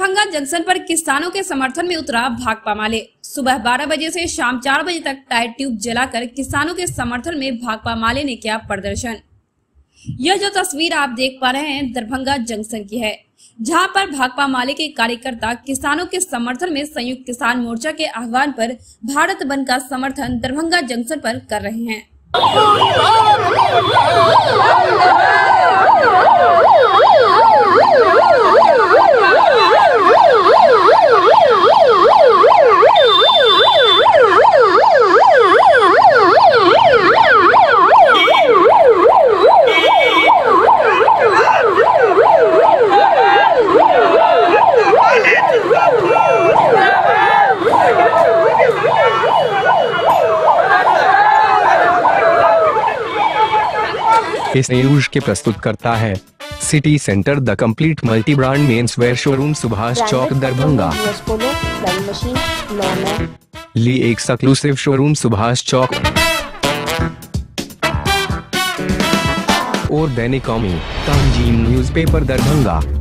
Darbhanga junction पर किसानों के समर्थन में उतरा भाकपा माले। सुबह 12 बजे से शाम 4 बजे तक टायर ट्यूब जलाकर किसानों के समर्थन में भाकपा माले ने किया प्रदर्शन। यह जो तस्वीर आप देख पा रहे हैं दरभंगा जंक्शन की है, जहां पर भाकपा माले के कार्यकर्ता किसानों के समर्थन में संयुक्त किसान मोर्चा के आह्वान पर भारत बंद का समर्थन दरभंगा जंक्शन पर कर रहे हैं। इस न्यूज के प्रस्तुत करता है city centre the complete multi brand men's wear showroom Subhash Chowk Darbhanga. Lee exclusive showroom Subhash Chowk और दैनिक कौमी तंजीम न्यूज़पेपर दरभंगा।